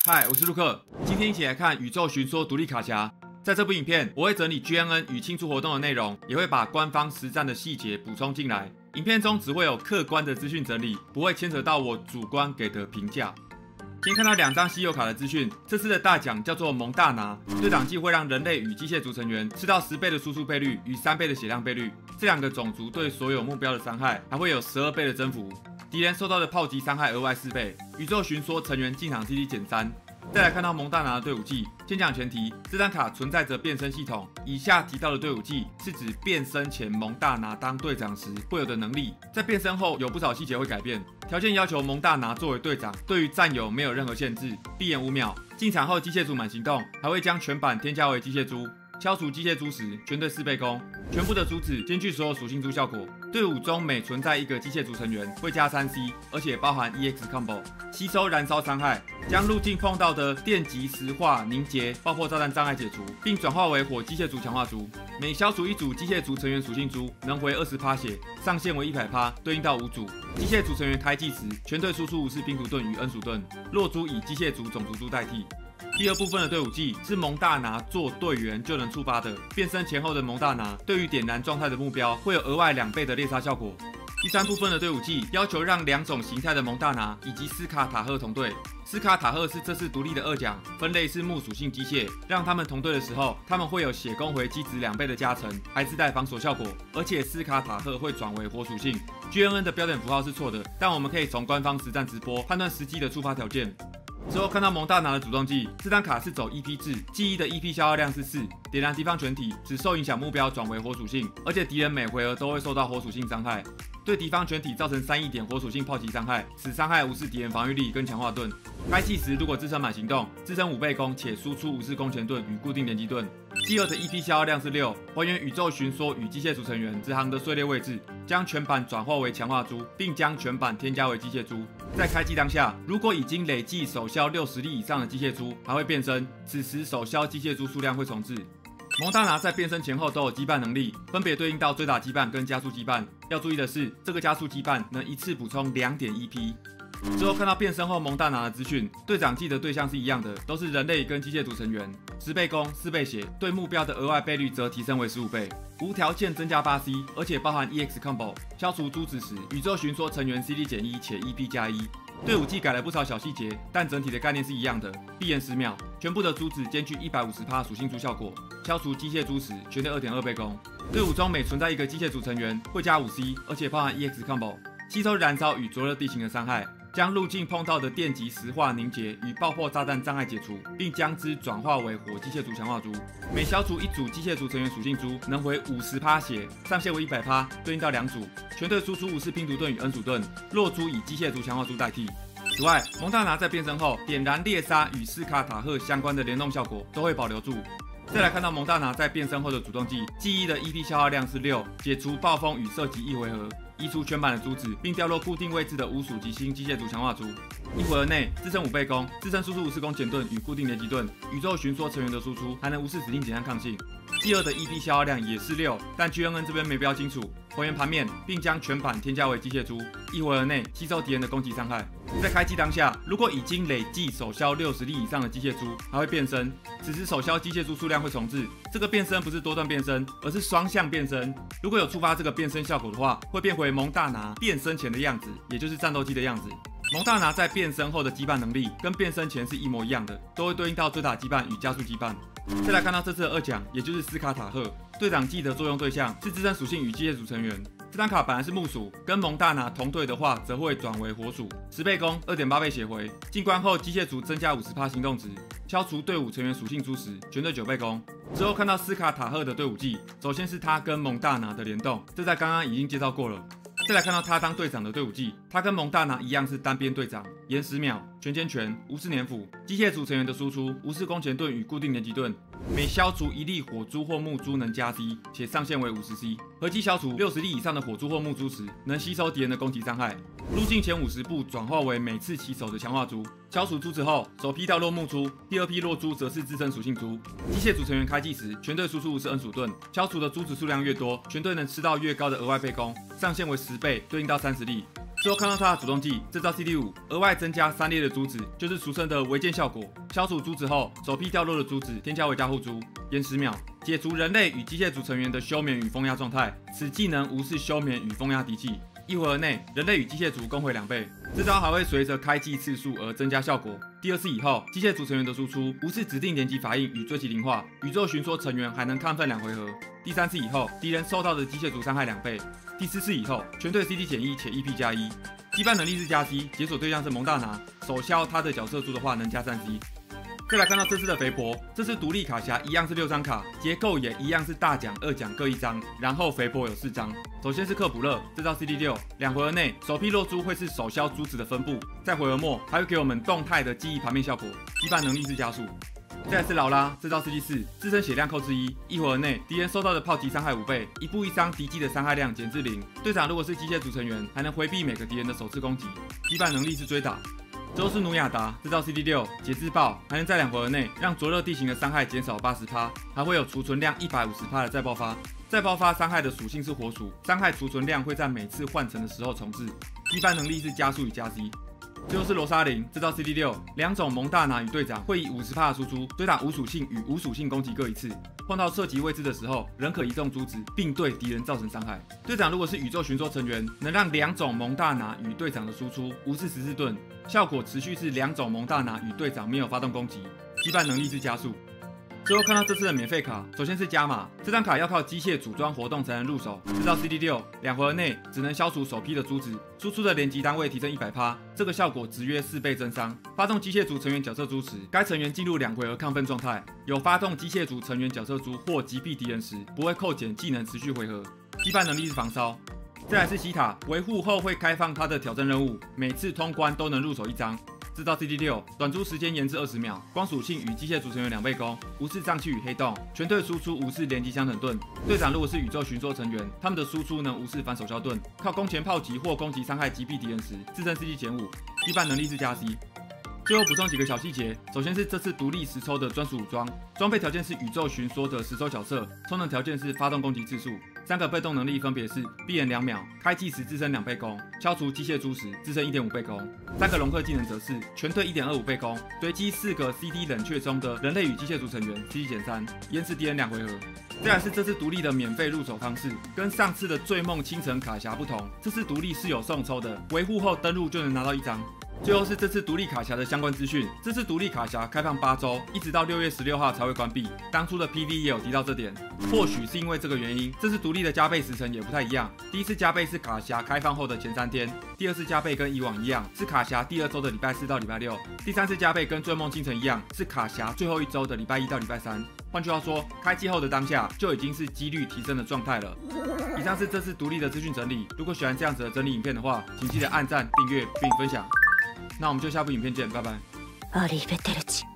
嗨，我是陆克，今天一起来看宇宙寻说独立卡匣。在这部影片，我会整理 GNN 与清除活动的内容，也会把官方实战的细节补充进来。影片中只会有客观的资讯整理，不会牵扯到我主观给的评价。先看到2张稀有卡的资讯，这次的大奖叫做蒙大拿，对长技会让人类与机械族成员吃到10倍的输出倍率与3倍的血量倍率，这2个种族对所有目标的伤害还会有12倍的增幅，敌人受到的炮击伤害额外4倍，宇宙寻说成员进场 CD 减3。再来看到蒙大拿的队伍技，先讲前提，这张卡存在着变身系统。以下提到的队伍技是指变身前蒙大拿当队长时会有的能力，在变身后有不少细节会改变。条件要求蒙大拿作为队长，对于战友没有任何限制，闭眼5秒。进场后机械族满行动，还会将全版添加为机械猪。消除机械猪时，全队4倍攻，全部的珠子兼具所有属性猪效果。队伍中每存在一个机械族成员会加3C， 而且包含 EX combo， 吸收燃烧伤害，将路径碰到的电击、石化、凝结、爆破炸弹障碍解除，并转化为火机械族强化猪。每消除一组机械族成员属性猪，能回20%血，上限为100%，对应到5组。机械族成员开技时，全队输出无视拼图盾与恩属盾，弱猪以机械族种族猪代替。第二部分的队伍技是蒙大拿做队员就能触发的，变身前后的蒙大拿对于点燃状态的目标会有额外2倍的猎杀效果。第三部分的队伍技要求让2种形态的蒙大拿以及斯卡塔赫同队。斯卡塔赫是这次独立的2奖，分类是木属性机械，让他们同队的时候，他们会有血攻回击值2倍的加成，还自带防守效果，而且斯卡塔赫会转为火属性。GNN 的标点符号是错的，但我们可以从官方实战直播判断实际的触发条件。之后看到蒙大拿的主动技，这张卡是走 EP 制，记忆的 EP 消耗量是4，点燃敌方全体，只受影响目标转为火属性，而且敌人每回合都会受到火属性伤害，对敌方全体造成3亿点火属性炮击伤害，此伤害无视敌人防御力跟强化盾。开技时如果自身满行动，自身5倍攻且输出无视攻前盾与固定连击盾。继而的 EP 消耗量是6，还原宇宙寻说与机械族成员直航的碎裂位置，将全版转化为强化猪，并将全版添加为机械猪。在开机当下，如果已经累计手消60粒以上的机械猪，还会变身，此时手消机械猪数量会重置。蒙大拿在变身前后都有羁绊能力，分别对应到追打羁绊跟加速羁绊。要注意的是，这个加速羁绊能一次补充2点 EP。之后看到变身后蒙大拿的资讯，队长技的对象是一样的，都是人类跟机械族成员，10倍攻4倍血，对目标的额外倍率则提升为15倍，无条件增加8C， 而且包含 EX combo。消除珠子时，宇宙寻说成员 CD 减1且 EP 加1。队伍技改了不少小细节，但整体的概念是一样的。闭眼10秒，全部的珠子兼具150%属性猪效果。消除机械猪时，全队2.2倍攻。队伍中每存在一个机械族成员会加5C， 而且包含 EX combo， 吸收燃烧与灼热地形的伤害。将路径碰到的电击、石化、凝结与爆破炸弹障碍解除，并将之转化为火机械族强化猪。每消除一组机械族成员属性猪，能回50%血，上限为100%，对应到2组。全队输出无视拼图盾与恩属盾，弱猪以机械族强化猪代替。此外，蒙大拿在变身后，点燃猎杀与斯卡塔赫相关的联动效果都会保留住。再来看到蒙大拿在变身后的主动技，记忆的 EP 消耗量是6，解除暴风与射击1回合。移除全版的珠子，并掉落固定位置的5属级新机械族强化猪。1回合内自身5倍攻，自身输出无视攻前盾与固定连击盾。宇宙寻说成员的输出还能无视指令减伤抗性。第二的 EP 消耗量也是6，但 GNN 这边没标清楚。还原盘面，并将全版添加为机械猪。1回合内吸收敌人的攻击伤害。在开机当下，如果已经累计手消60粒以上的机械猪，还会变身。此时手消机械猪数量会重置。这个变身不是多段变身，而是双向变身。如果有触发这个变身效果的话，会变回蒙大拿变身前的样子，也就是战斗机的样子。蒙大拿在变身后的羁绊能力跟变身前是一模一样的，都会对应到追打羁绊与加速羁绊。再来看到这次的2奖，也就是斯卡塔赫队长技的作用对象是自身属性与机械族成员。这张卡本来是木属，跟蒙大拿同队的话，则会转为火属，10倍攻，2.8倍血回。进关后，机械族增加50%行动值，消除队伍成员属性猪时，全队9倍攻。之后看到斯卡塔赫的队伍技，首先是他跟蒙大拿的联动，这在刚刚已经介绍过了。再来看到他当队长的队伍技，他跟蒙大拿一样是单边队长，延10秒，全歼拳，无视粘附，机械族成员的输出，无视攻前盾与固定连击盾，每消除1粒火珠或木珠能加 C， 且上限为50C。合计消除60粒以上的火珠或木珠时，能吸收敌人的攻击伤害。路径前50步转化为每次起手的强化珠。消除珠子后，首批掉落木珠，第2批落珠则是自身属性珠。机械族成员开技时，全队输出无视恩属盾，消除的珠子数量越多，全队能吃到越高的额外倍攻，上限为10倍，对应到30粒。 之后看到它的主动技，这招 CD5 额外增加3列的珠子，就是俗称的围歼效果。消除珠子后，首批掉落的珠子添加为加护珠，延10秒，解除人类与机械族成员的休眠与风压状态。此技能无视休眠与风压敌器。1回合内，人类与机械族攻回2倍。这招还会随着开技次数而增加效果。第2次以后，机械族成员的输出无视指定连击法印与追击灵化，宇宙巡梭成员还能亢奋2回合。第3次以后，敌人受到的机械族伤害2倍。第4次以后，全队 CD 减1且 EP 加1。羁绊能力是加 C， 解锁对象是蒙大拿，手消他的角色珠的话能加3 C。再来看到这次的肥婆，这次独立卡匣一样是6张卡，结构也一样是大奖、二奖各1张，然后肥婆有4张。首先是克普勒，这招 CD6， 2回合内首批落珠会是手消珠子的分布，在回合末还会给我们动态的记忆盘面效果，羁绊能力是加速。再来是劳拉，这招 CD4， 自身血量扣之1，1回合内敌人受到的炮击伤害5倍，一步一伤敌机的伤害量减至0。队长如果是机械族成员，还能回避每个敌人的首次攻击，羁绊能力是追打。之后是努亚达，这招 CD6 解自爆，还能在2回合内让灼热地形的伤害减少80%，还会有储存量150%的再爆发。再爆发伤害的属性是火属，伤害储存量会在每次换成的时候重置。羁绊能力是加速与加 C。最后是罗莎琳，这招 CD6， 2种蒙大拿与队长会以50%的输出追打无属性与无属性攻击各1次。碰到射击位置的时候，仍可移动珠子，并对敌人造成伤害。队长如果是宇宙巡梭成员，能让2种蒙大拿与队长的输出无视14盾，效果持续是2种蒙大拿与队长没有发动攻击，羁绊能力是加速。最后看到这次的免费卡，首先是加码，这张卡要靠机械组装活动才能入手。这招 CD6， 2回合内只能消除首批的珠子，输出的连击单位提升100%，这个效果值约4倍增伤。发动机械族成员角色珠时，该成员进入2回合亢奋状态，有发动机械族成员角色珠或击毙敌人时，不会扣减技能持续回合。羁绊能力是防烧。再来是西塔，维护后会开放他的挑战任务，每次通关都能入手1张。这招 CD6， 短珠时间延至20秒，光属性与机械组成员2倍攻，无视瘴气与黑洞，全队输出无视连击相等盾。队长如果是宇宙巡梭成员，他们的输出能无视反手消盾，靠攻前炮击或攻击伤害击毙敌人时，自身 CD 减5，羁绊能力是加 C。最后补充几个小细节，首先是这次独立实抽的专属武装，装备条件是宇宙巡梭的实抽角色，充能条件是发动攻击次数，3个被动能力分别是闭眼2秒，开技时自身2倍攻，消除机械珠时自身1.5倍攻，3个融合技能则是全队1.25倍攻，随机4个 CD 冷却中的人类与机械族成员 CD 减3，延迟敌人2回合。再来是这次独立的免费入手方式，跟上次的醉梦倾城卡匣不同，这次独立是有送抽的，维护后登录就能拿到1张。最后是这次独立卡匣的相关资讯。这次独立卡匣开放8周，一直到6月16号才会关闭。当初的 PV 也有提到这点，或许是因为这个原因，这次独立的加倍时程也不太一样。第一次加倍是卡匣开放后的前3天，第2次加倍跟以往一样，是卡匣第2周的礼拜4到礼拜6，第3次加倍跟醉梦倾城一样，是卡匣最后1周的礼拜1到礼拜3。换句话说，开机后的当下就已经是几率提升的状态了。以上是这次独立的资讯整理，如果喜欢这样子的整理影片的话，请记得按赞、订阅并分享。那我们就下部影片见，拜拜。 アリベテルチ